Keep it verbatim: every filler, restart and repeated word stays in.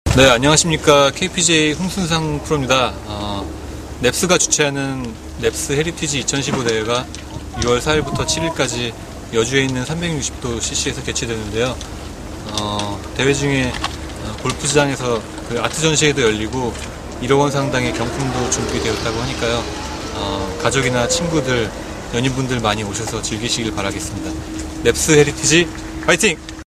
네, 안녕하십니까. 케이피지에이 홍순상 프로입니다. 어, 넵스가 주최하는 넵스 헤리티지 이천십오 대회가 유월 사일부터 칠일까지 여주에 있는 삼백육십 도 씨씨에서 개최되는데요. 어, 대회 중에 골프장에서 그 아트 전시회도 열리고 일억 원 상당의 경품도 준비되었다고 하니까요. 어, 가족이나 친구들, 연인분들 많이 오셔서 즐기시길 바라겠습니다. 넵스 헤리티지 파이팅!